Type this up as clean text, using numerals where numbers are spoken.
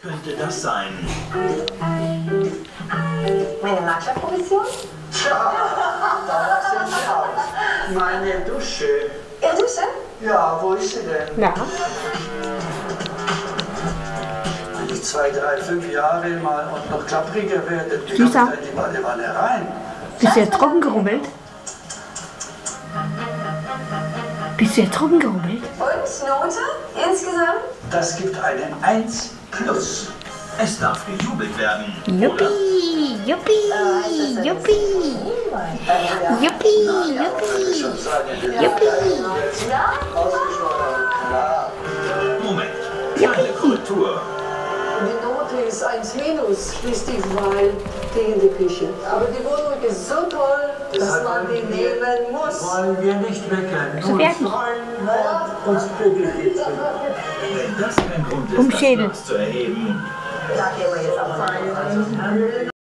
Könnte das sein? Meine Maklerprovision? Tja, da sind Sie aus. Meine Dusche. Ihre Dusche? Ja, wo ist sie denn? Ja. Wenn ich 2, 3, 5 Jahre mal und noch klappriger werde, wie Süßer. kommt denn die Badewanne rein? Bist du jetzt trocken gerubbelt? Bist du jetzt trocken gerubbelt? Und Note insgesamt? Das gibt eine 1 plus. Es darf gejubelt werden. Juppie, juppie, juppie, juppie, juppie, Schon sagen, juppie. ausgesprochen. Klar. Moment. Eine Korrektur. Die Note ist 1 minus, schließlich weil gegen die Küche. Aber die Wohnung ist so toll, dass man die nehmen muss. Wollen wir nicht meckern. So fertig. Uns glücklich. Wenn das kein Grund ist, Um Schädel. das Glas zu erheben, Da gehen wir jetzt aber mal rein.